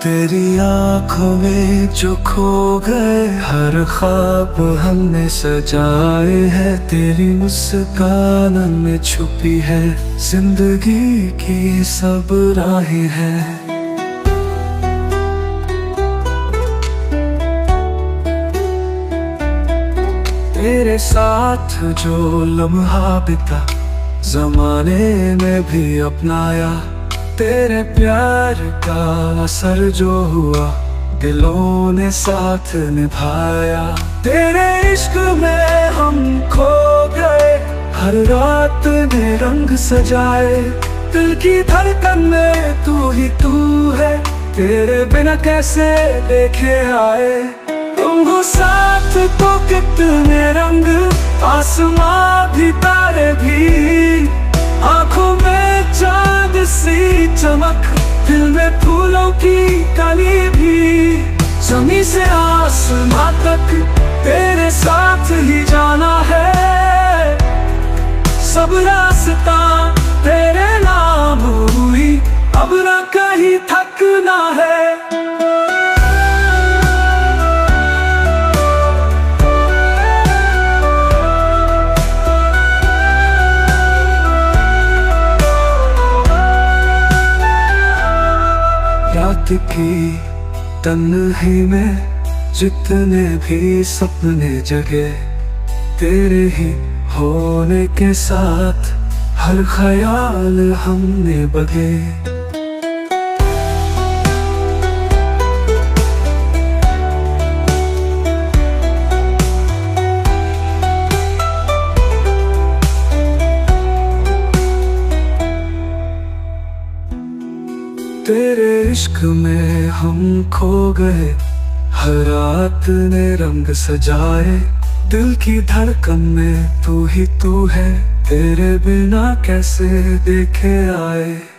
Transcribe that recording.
तेरी आंखों में जो खो गए हर ख्वाब हमने सजाए हैं, तेरी मुस्कान में छुपी है जिंदगी की सब राहें हैं। तेरे साथ जो लम्हा बिता जमाने में भी अपनाया, तेरे प्यार का असर जो हुआ दिलों ने साथ निभाया। तेरे इश्क में हम खो गए, हर रात ने रंग सजाए, दिल की धड़कन में तू ही तू है, तेरे बिना कैसे देखे आए। तुम हो साथ तो कितने रंग, आसमां भी तारे भी, आंखों में चांद सी चमक, दिल में फूलों की कली भी। जमीन से आसमां तक तेरे साथ ही जाना है, सब रास्ता तेरे नाम हुई, अब ना कहीं थकना है। रात की तन्हाई में जितने भी सपने जगे, तेरे ही होने के साथ हर ख्याल हमने बगे। तेरे इश्क में हम खो गए, हर रात ने रंग सजाए, दिल की धड़कन में तू ही तू है, तेरे बिना कैसे देखे आए।